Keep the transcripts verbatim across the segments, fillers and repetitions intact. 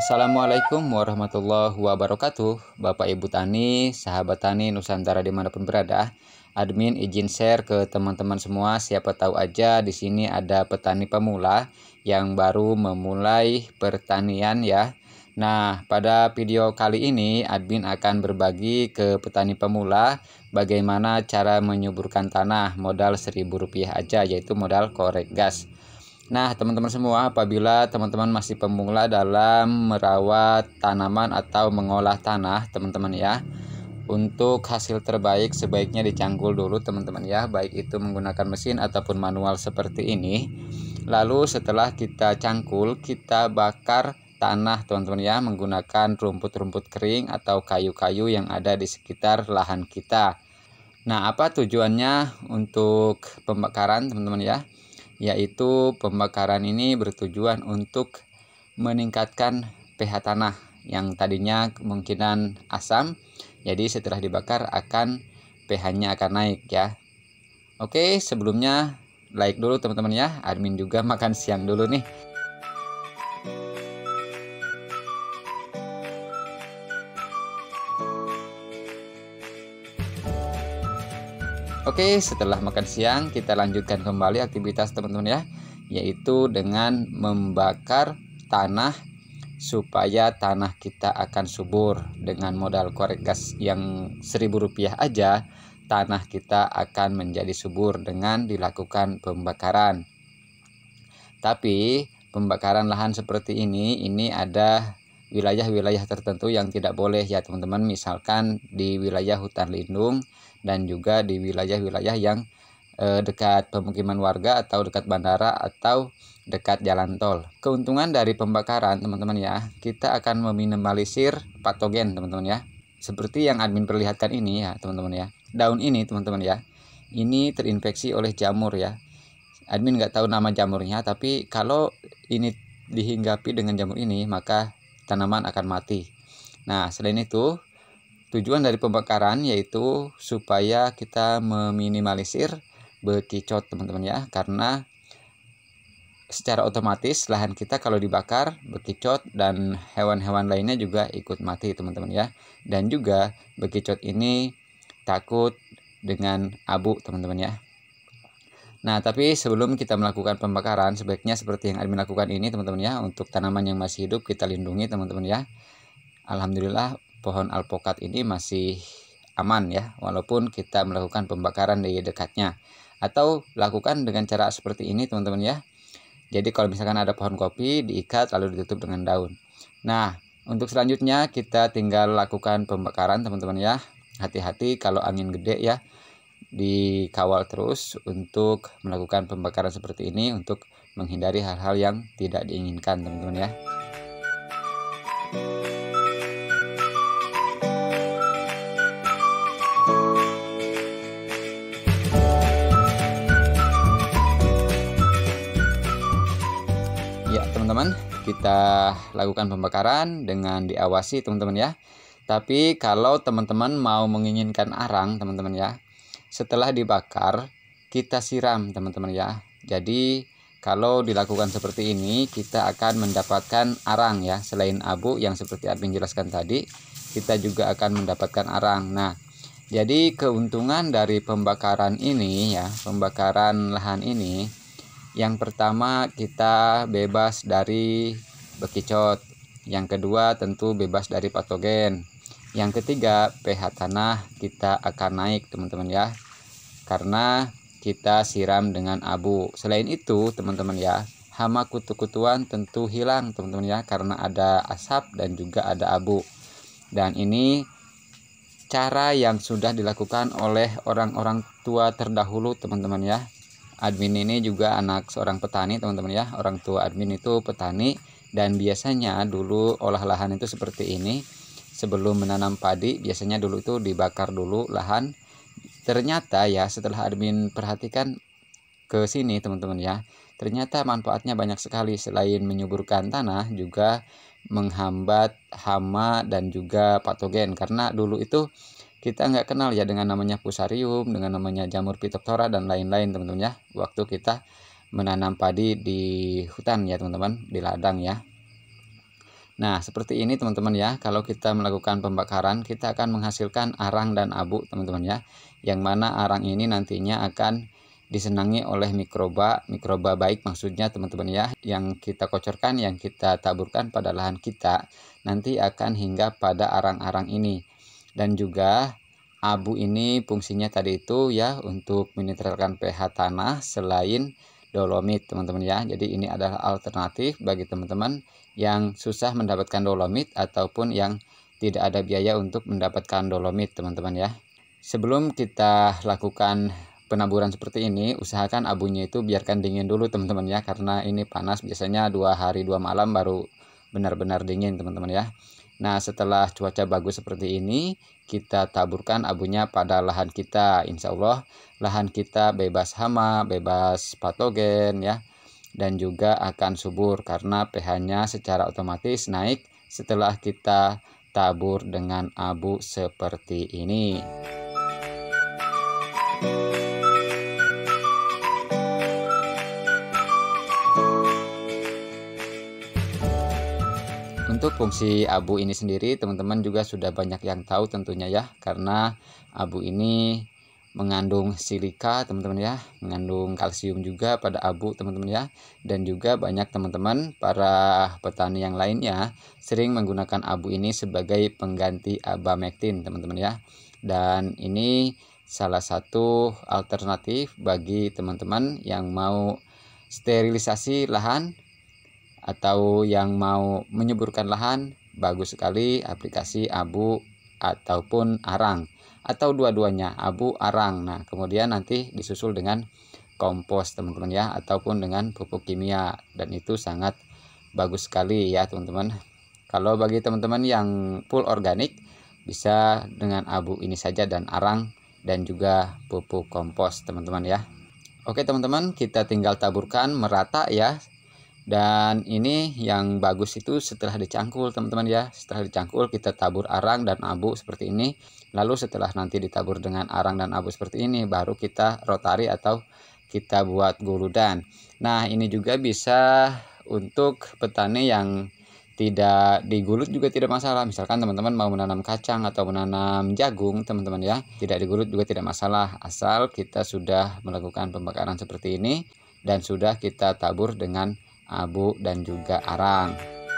Assalamualaikum warahmatullahi wabarakatuh. Bapak Ibu Tani, sahabat tani Nusantara dimanapun berada, admin izin share ke teman-teman semua. Siapa tahu aja di sini ada petani pemula yang baru memulai pertanian ya. Nah, pada video kali ini admin akan berbagi ke petani pemula bagaimana cara menyuburkan tanah modal seribu rupiah aja, yaitu modal korek gas. Nah, teman-teman semua, apabila teman-teman masih pemula dalam merawat tanaman atau mengolah tanah, teman-teman ya, untuk hasil terbaik sebaiknya dicangkul dulu teman-teman ya, baik itu menggunakan mesin ataupun manual seperti ini. Lalu setelah kita cangkul, kita bakar tanah teman-teman ya, menggunakan rumput-rumput kering atau kayu-kayu yang ada di sekitar lahan kita. Nah, apa tujuannya untuk pembakaran teman-teman ya? Yaitu pembakaran ini bertujuan untuk meningkatkan pH tanah yang tadinya kemungkinan asam, jadi setelah dibakar akan pH-nya akan naik ya. Oke, sebelumnya like dulu teman-teman ya, admin juga makan siang dulu nih. Oke, setelah makan siang kita lanjutkan kembali aktivitas teman-teman ya, yaitu dengan membakar tanah supaya tanah kita akan subur. Dengan modal korek gas yang seribu rupiah aja, tanah kita akan menjadi subur dengan dilakukan pembakaran. Tapi pembakaran lahan seperti ini, ini ada wilayah-wilayah tertentu yang tidak boleh ya teman-teman, misalkan di wilayah hutan lindung dan juga di wilayah-wilayah yang eh, dekat pemukiman warga atau dekat bandara atau dekat jalan tol. Keuntungan dari pembakaran teman-teman ya, kita akan meminimalisir patogen teman-teman ya. Seperti yang admin perlihatkan ini ya teman-teman ya. Daun ini teman-teman ya, ini terinfeksi oleh jamur ya. Admin nggak tahu nama jamurnya, tapi kalau ini dihinggapi dengan jamur ini maka tanaman akan mati. Nah, selain itu tujuan dari pembakaran yaitu supaya kita meminimalisir bekicot teman-teman ya, karena secara otomatis lahan kita kalau dibakar, bekicot dan hewan-hewan lainnya juga ikut mati teman-teman ya. Dan juga bekicot ini takut dengan abu teman-teman ya. Nah, tapi sebelum kita melakukan pembakaran, sebaiknya seperti yang admin lakukan ini teman-teman ya, untuk tanaman yang masih hidup kita lindungi teman-teman ya. Alhamdulillah pohon alpokat ini masih aman ya, walaupun kita melakukan pembakaran di dekatnya. Atau lakukan dengan cara seperti ini teman-teman ya. Jadi kalau misalkan ada pohon kopi, diikat lalu ditutup dengan daun. Nah, untuk selanjutnya kita tinggal lakukan pembakaran teman-teman ya. Hati-hati kalau angin gede ya, dikawal terus untuk melakukan pembakaran seperti ini untuk menghindari hal-hal yang tidak diinginkan teman-teman ya. Ya teman-teman, kita lakukan pembakaran dengan diawasi teman-teman ya. Tapi kalau teman-teman mau menginginkan arang teman-teman ya, setelah dibakar kita siram teman-teman ya. Jadi kalau dilakukan seperti ini kita akan mendapatkan arang ya. Selain abu yang seperti admin jelaskan tadi, kita juga akan mendapatkan arang. Nah, jadi keuntungan dari pembakaran ini ya, pembakaran lahan ini, yang pertama kita bebas dari bekicot. Yang kedua tentu bebas dari patogen. Yang ketiga pH tanah kita akan naik teman-teman ya, karena kita siram dengan abu. Selain itu teman-teman ya, hama kutu-kutuan tentu hilang teman-teman ya, karena ada asap dan juga ada abu. Dan ini cara yang sudah dilakukan oleh orang-orang tua terdahulu teman-teman ya. Admin ini juga anak seorang petani teman-teman ya. Orang tua admin itu petani, dan biasanya dulu olah lahan itu seperti ini. Sebelum menanam padi biasanya dulu itu dibakar dulu lahan. Ternyata ya setelah admin perhatikan ke sini teman-teman ya, ternyata manfaatnya banyak sekali. Selain menyuburkan tanah, juga menghambat hama dan juga patogen. Karena dulu itu kita nggak kenal ya dengan namanya fusarium, dengan namanya jamur Phytophthora dan lain-lain teman-teman ya, waktu kita menanam padi di hutan ya teman-teman, di ladang ya. Nah, seperti ini teman-teman ya. Kalau kita melakukan pembakaran, kita akan menghasilkan arang dan abu teman-teman ya. Yang mana arang ini nantinya akan disenangi oleh mikroba, mikroba baik maksudnya teman-teman ya. Yang kita kocorkan, yang kita taburkan pada lahan kita, nanti akan hinggap pada arang-arang ini. Dan juga abu ini fungsinya tadi itu ya untuk menetralkan pH tanah selain dolomit teman-teman ya. Jadi ini adalah alternatif bagi teman-teman yang susah mendapatkan dolomit ataupun yang tidak ada biaya untuk mendapatkan dolomit teman-teman ya. Sebelum kita lakukan penaburan seperti ini, usahakan abunya itu biarkan dingin dulu teman-teman ya, karena ini panas, biasanya dua hari dua malam baru benar-benar dingin teman-teman ya. Nah, setelah cuaca bagus seperti ini, kita taburkan abunya pada lahan kita. Insya Allah lahan kita bebas hama, bebas patogen ya, dan juga akan subur karena pH-nya secara otomatis naik setelah kita tabur dengan abu seperti ini. Untuk fungsi abu ini sendiri teman-teman juga sudah banyak yang tahu tentunya ya, karena abu ini mengandung silika teman-teman ya, mengandung kalsium juga pada abu teman-teman ya. Dan juga banyak teman-teman para petani yang lainnya sering menggunakan abu ini sebagai pengganti abamectin teman-teman ya. Dan ini salah satu alternatif bagi teman-teman yang mau sterilisasi lahan atau yang mau menyuburkan lahan, bagus sekali aplikasi abu ataupun arang, atau dua-duanya, abu arang. Nah, kemudian nanti disusul dengan kompos teman-teman ya, ataupun dengan pupuk kimia, dan itu sangat bagus sekali ya teman-teman. Kalau bagi teman-teman yang full organik, bisa dengan abu ini saja dan arang dan juga pupuk kompos teman-teman ya. Oke teman-teman, kita tinggal taburkan merata ya. Dan ini yang bagus itu setelah dicangkul teman-teman ya. Setelah dicangkul kita tabur arang dan abu seperti ini. Lalu setelah nanti ditabur dengan arang dan abu seperti ini, baru kita rotari atau kita buat guludan. Nah, ini juga bisa untuk petani yang tidak digulut juga tidak masalah. Misalkan teman-teman mau menanam kacang atau menanam jagung teman-teman ya, tidak digulut juga tidak masalah, asal kita sudah melakukan pembakaran seperti ini dan sudah kita tabur dengan abu dan juga arang.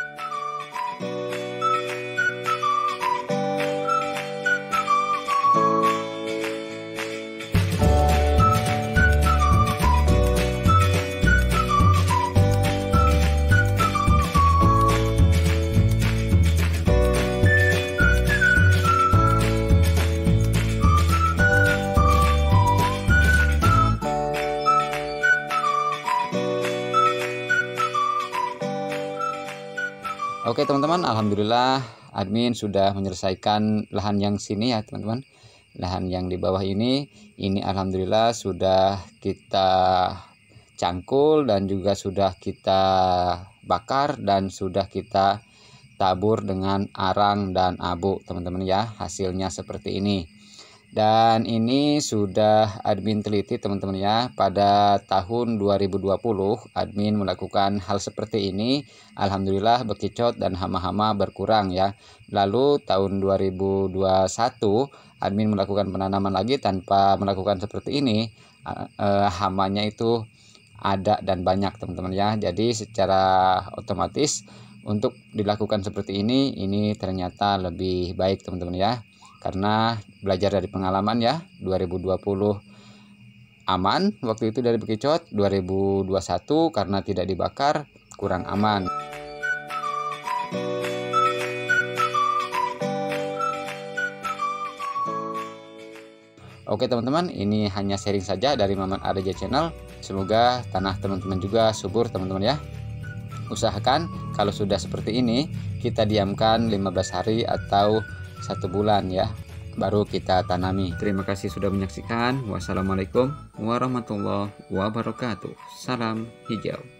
Oke teman-teman, alhamdulillah admin sudah menyelesaikan lahan yang sini ya teman-teman. Lahan yang di bawah ini, ini alhamdulillah sudah kita cangkul dan juga sudah kita bakar dan sudah kita tabur dengan arang dan abu teman-teman ya. Hasilnya seperti ini. Dan ini sudah admin teliti teman-teman ya. Pada tahun dua ribu dua puluh admin melakukan hal seperti ini. Alhamdulillah bekicot dan hama-hama berkurang ya. Lalu tahun dua ribu dua puluh satu admin melakukan penanaman lagi tanpa melakukan seperti ini. Eh, hamanya itu ada dan banyak teman-teman ya. Jadi secara otomatis untuk dilakukan seperti ini, ini ternyata lebih baik teman-teman ya. Karena belajar dari pengalaman ya, dua ribu dua puluh aman waktu itu dari bekicot, dua ribu dua puluh satu karena tidak dibakar kurang aman. Oke teman-teman, ini hanya sharing saja dari Maman A D J Channel. Semoga tanah teman-teman juga subur teman-teman ya. Usahakan kalau sudah seperti ini, kita diamkan lima belas hari atau satu bulan ya, baru kita tanami. Terima kasih sudah menyaksikan. Wassalamualaikum warahmatullahi wabarakatuh. Salam hijau.